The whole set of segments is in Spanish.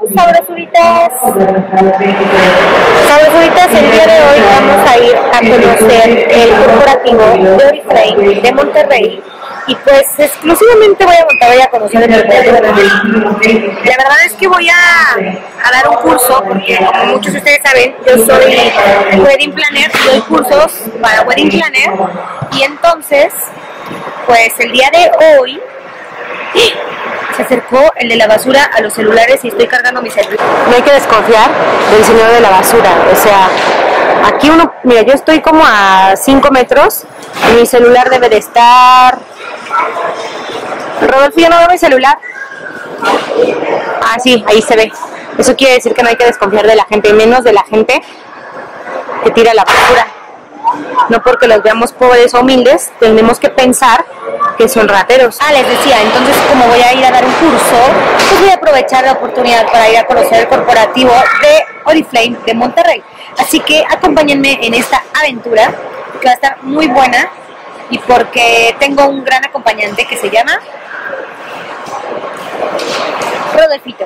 sabrosuritas. Sabrosuritas, el día de hoy vamos a ir a conocer el corporativo de Oriflame de Monterrey. Y pues exclusivamente voy a Monterrey a conocer el corporativo. La verdad es que voy a dar un curso, porque como muchos de ustedes saben, yo soy wedding planner, doy cursos para wedding planner. Y entonces, pues el día de hoy se acercó el de la basura a los celulares y estoy cargando mi celular. No hay que desconfiar del señor de la basura, o sea, aquí uno, mira, yo estoy como a 5 metros y mi celular debe de estar... Rodolfo, ¿ya no veo mi celular? Ah, sí, ahí se ve. Eso quiere decir que no hay que desconfiar de la gente, menos de la gente que tira la basura. No porque los veamos pobres o humildes, tenemos que pensar que son rateros. Les decía, entonces como voy a ir a dar un curso, pues voy a aprovechar la oportunidad para ir a conocer el corporativo de Oriflame de Monterrey. Así que acompáñenme en esta aventura, que va a estar muy buena, y porque tengo un gran acompañante que se llama Rodolfito.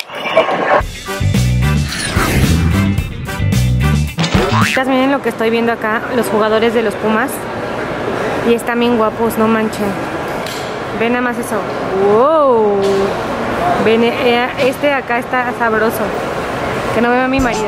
Miren lo que estoy viendo acá, los jugadores de los Pumas. Y están bien guapos, no manchen. Ven nada más eso. ¡Wow! Ven, este de acá está sabroso. Que no vea a mi marido.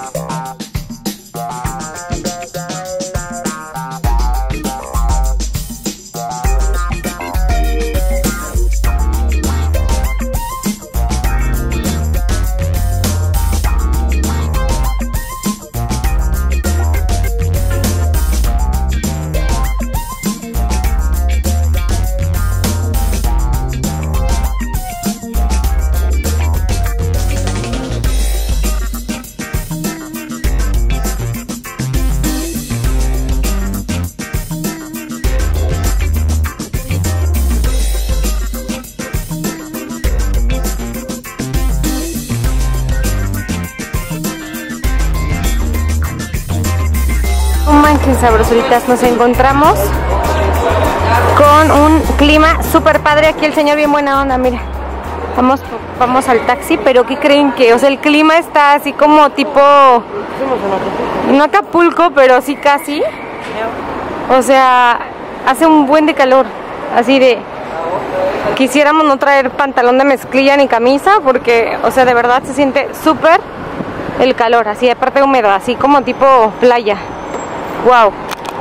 Sabrosuritas, nos encontramos con un clima súper padre. Aquí el señor bien buena onda, mira. Vamos al taxi, pero ¿qué creen que? O sea, el clima está así como tipo... No Acapulco, pero sí casi. O sea, hace un buen de calor. Así de... Quisiéramos no traer pantalón de mezclilla ni camisa, porque, o sea, de verdad se siente súper el calor. Así, aparte húmedo, así como tipo playa. Wow.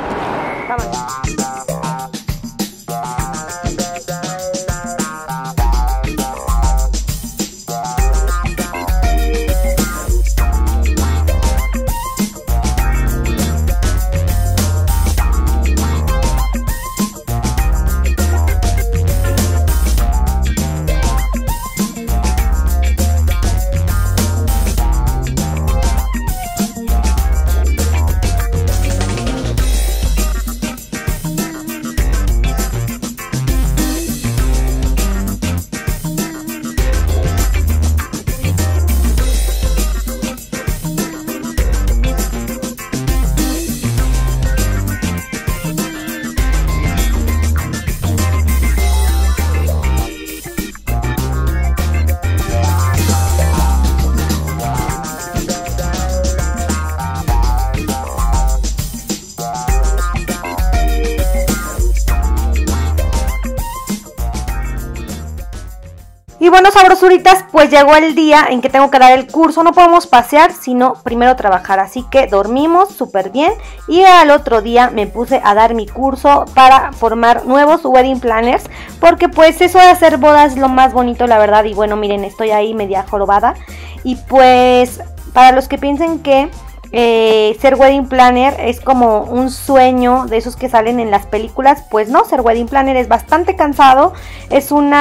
Y bueno, sabrosuritas, pues llegó el día en que tengo que dar el curso. No podemos pasear, sino primero trabajar. Así que dormimos súper bien. Y al otro día me puse a dar mi curso para formar nuevos wedding planners. Porque pues eso de hacer bodas es lo más bonito, la verdad. Y bueno, miren, estoy ahí media jorobada. Y pues para los que piensen que ser wedding planner es como un sueño de esos que salen en las películas, pues no, ser wedding planner es bastante cansado, es un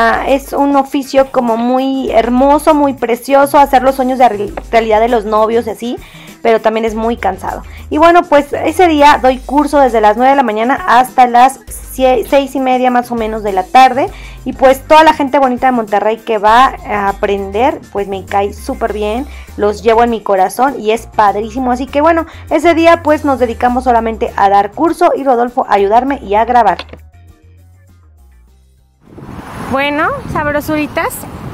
oficio como muy hermoso, muy precioso, hacer los sueños de realidad de los novios y así, pero también es muy cansado. Y bueno, pues ese día doy curso desde las 9 de la mañana hasta las 6:30 más o menos de la tarde. Y pues toda la gente bonita de Monterrey que va a aprender, pues me cae súper bien, los llevo en mi corazón y es padrísimo. Así que bueno, ese día pues nos dedicamos solamente a dar curso y Rodolfo a ayudarme y a grabar. Bueno, sabrosuritas,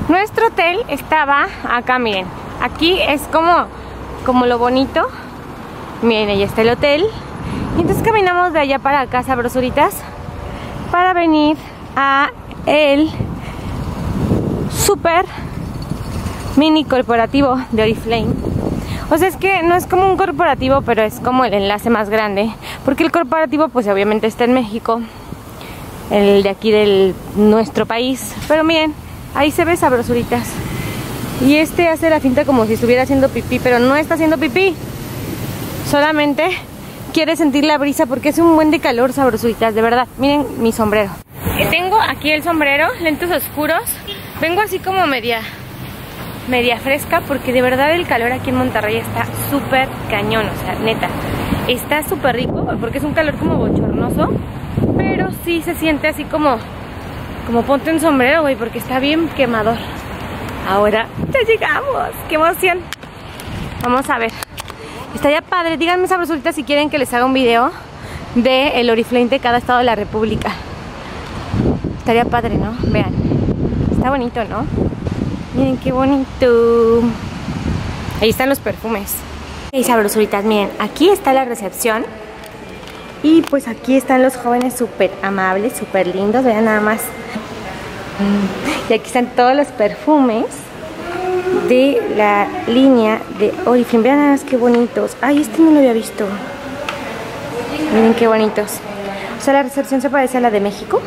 Nuestro hotel estaba acá, miren. Aquí es como lo bonito. Miren, ahí está el hotel. Y entonces caminamos de allá para acá, sabrosuritas, para venir a el super mini corporativo de Oriflame. O sea, es que no es como un corporativo, pero es como el enlace más grande, porque el corporativo pues obviamente está en México, el de aquí de nuestro país. Pero miren, ahí se ve, sabrosuritas. Y este hace la finta como si estuviera haciendo pipí, pero no está haciendo pipí, solamente quiere sentir la brisa porque es un buen de calor, sabrosuritas, de verdad. Miren mi sombrero. Tengo aquí el sombrero, lentes oscuros. Vengo así como media fresca porque de verdad el calor aquí en Monterrey está súper cañón, o sea, neta. Está súper rico porque es un calor como bochornoso, pero sí se siente así como ponte un sombrero, güey, porque está bien quemador. Ahora ya llegamos, qué emoción. Vamos a ver. Estaría padre, díganme, sabrosuritas, si quieren que les haga un video de el Oriflame de cada estado de la república. Estaría padre, ¿no? Vean, está bonito, ¿no? Miren qué bonito. Ahí están los perfumes. Y sabrosuritas, miren, aquí está la recepción. Y pues aquí están los jóvenes súper amables, súper lindos, vean nada más. Y aquí están todos los perfumes de la línea de Oriflame. Vean nada más qué bonitos. Ay, este no lo había visto. Miren qué bonitos. O sea, la recepción se parece a la de México.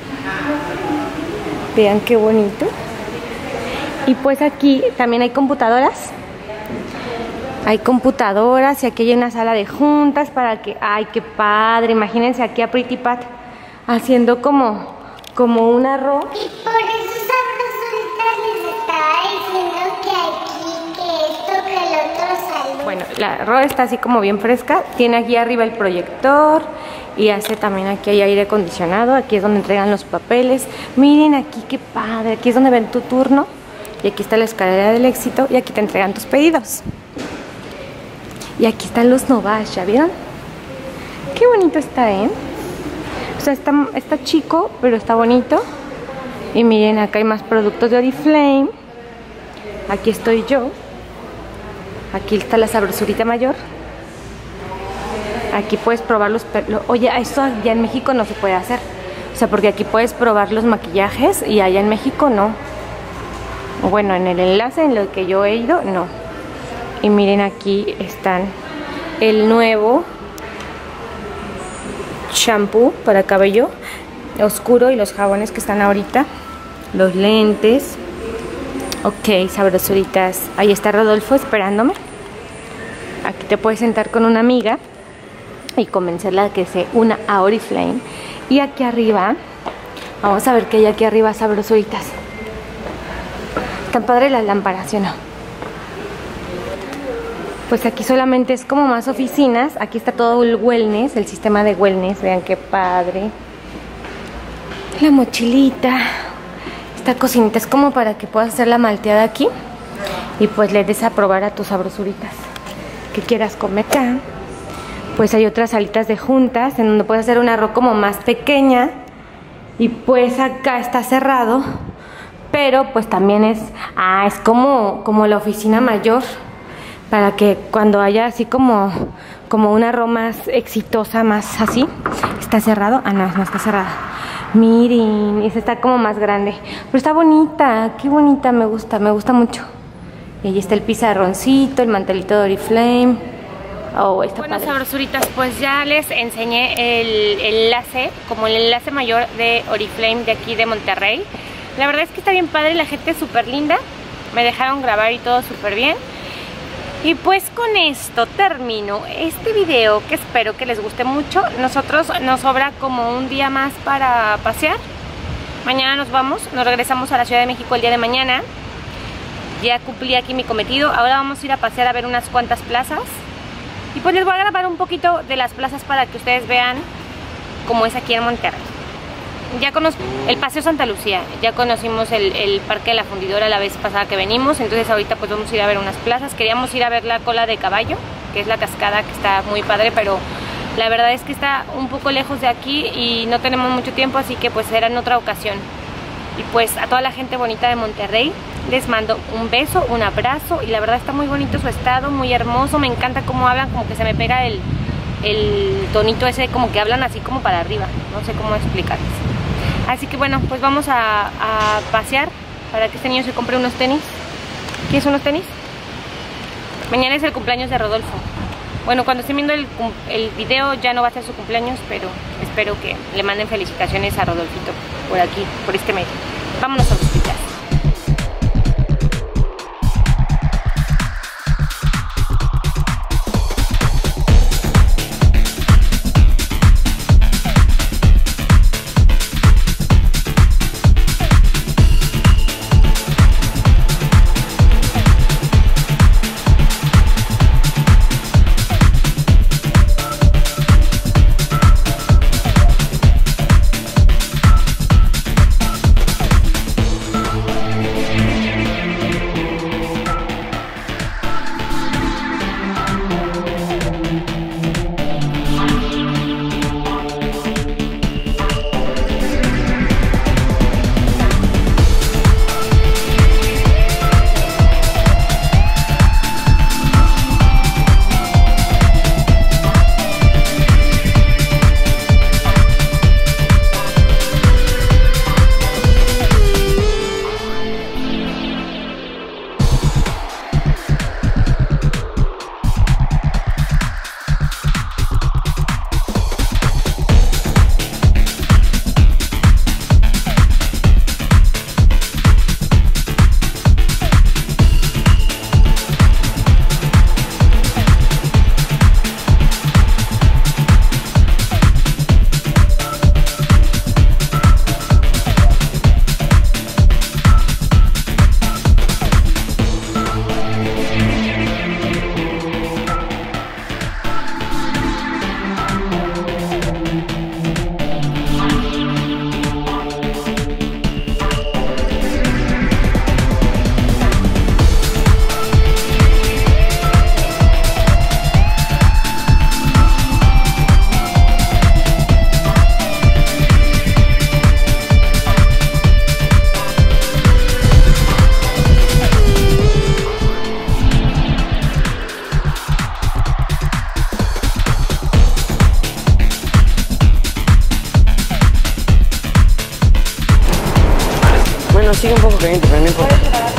Vean qué bonito. Y pues aquí también hay computadoras. Hay computadoras y aquí hay una sala de juntas para que... ¡Ay, qué padre! Imagínense aquí a Pretty Pat haciendo como un arroz. Y por eso sabrosuritas les estaba diciendo que aquí, que esto, que el otro salón. Bueno, la arroz está así como bien fresca. Tiene aquí arriba el proyector y hace también aquí hay aire acondicionado. Aquí es donde entregan los papeles. Miren aquí qué padre. Aquí es donde ven tu turno. Y aquí está la escalera del éxito y aquí te entregan tus pedidos. Y aquí están los Novash, ¿ya vieron? Qué bonito está, ¿eh? O sea, está chico, pero está bonito. Y miren, acá hay más productos de Oriflame. Aquí estoy yo. Aquí está la sabrosurita mayor. Aquí puedes probar los... Oye, esto allá en México no se puede hacer. O sea, porque aquí puedes probar los maquillajes y allá en México no. Bueno, en el enlace en lo que yo he ido, no. Y miren, aquí están el nuevo shampoo para cabello oscuro y los jabones que están ahorita. Los lentes. Ok, sabrosuritas. Ahí está Rodolfo esperándome. Aquí te puedes sentar con una amiga y convencerla de que se una a Oriflame. Y aquí arriba, vamos a ver qué hay aquí arriba, sabrosuritas. Están padres las lámparas, ¿sí o no? Pues aquí solamente es como más oficinas. Aquí está todo el wellness, el sistema de wellness. Vean qué padre. La mochilita. Esta cocinita es como para que puedas hacer la malteada aquí. Y pues le des a probar a tus sabrosuritas que quieras comer acá. Pues hay otras salitas de juntas en donde puedes hacer un arroz como más pequeña. Y pues acá está cerrado. Pero pues también es como la oficina mayor, para que cuando haya así como una arroz más exitosa, más así. ¿Está cerrado? Ah, no está cerrada. Miren, esta está como más grande, pero está bonita, qué bonita, me gusta mucho. Y ahí está el pizarroncito, el mantelito de Oriflame. Oh, está bueno, padre. Sabrosuritas, pues ya les enseñé el enlace, como el enlace mayor de Oriflame de aquí de Monterrey. La verdad es que está bien padre, la gente es súper linda. Me dejaron grabar y todo súper bien. Y pues con esto termino este video, que espero que les guste mucho. Nosotros nos sobra como un día más para pasear. Mañana nos vamos, nos regresamos a la Ciudad de México el día de mañana. Ya cumplí aquí mi cometido. Ahora vamos a ir a pasear a ver unas cuantas plazas. Y pues les voy a grabar un poquito de las plazas para que ustedes vean cómo es aquí en Monterrey. Ya conozco el Paseo Santa Lucía, ya conocimos el Parque de la Fundidora la vez pasada que venimos. Entonces ahorita pues vamos a ir a ver unas plazas. Queríamos ir a ver la Cola de Caballo, que es la cascada que está muy padre, pero la verdad es que está un poco lejos de aquí y no tenemos mucho tiempo, así que pues será en otra ocasión. Y pues a toda la gente bonita de Monterrey, les mando un beso, un abrazo. Y la verdad está muy bonito su estado, muy hermoso. Me encanta cómo hablan, como que se me pega el tonito ese, como que hablan así como para arriba. No sé cómo explicarles. Así que bueno, pues vamos a pasear para que este niño se compre unos tenis. ¿Quieres unos tenis? Mañana es el cumpleaños de Rodolfo. Bueno, cuando estén viendo el video ya no va a ser su cumpleaños, pero espero que le manden felicitaciones a Rodolfito por aquí, por este medio. Vámonos a los hospitales. Sigue un poco caliente, pero no importa.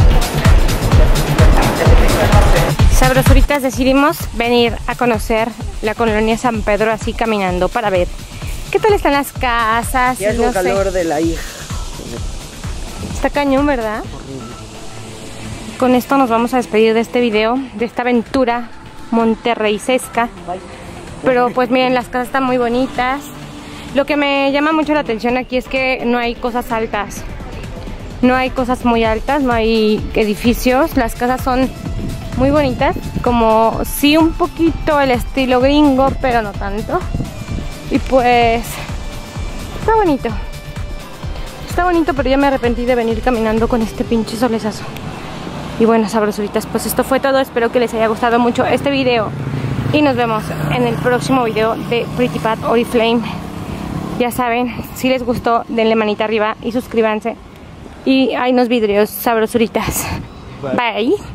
Sabrosuritas, decidimos venir a conocer la colonia San Pedro así caminando para ver qué tal están las casas. Ya es un calor de la hija. Está cañón, ¿verdad? Con esto nos vamos a despedir de este video, de esta aventura monterreysesca. Pero pues miren, las casas están muy bonitas. Lo que me llama mucho la atención aquí es que no hay cosas altas. No hay cosas muy altas, no hay edificios. Las casas son muy bonitas, como sí un poquito el estilo gringo, pero no tanto. Y pues está bonito. Está bonito, pero ya me arrepentí de venir caminando con este pinche solezazo. Y bueno, sabrosuritas, pues esto fue todo. Espero que les haya gustado mucho este video. Y nos vemos en el próximo video de Pretty Pat Oriflame. Ya saben, si les gustó, denle manita arriba y suscríbanse. Y hay unos vidrios sabrosuritas. Bye.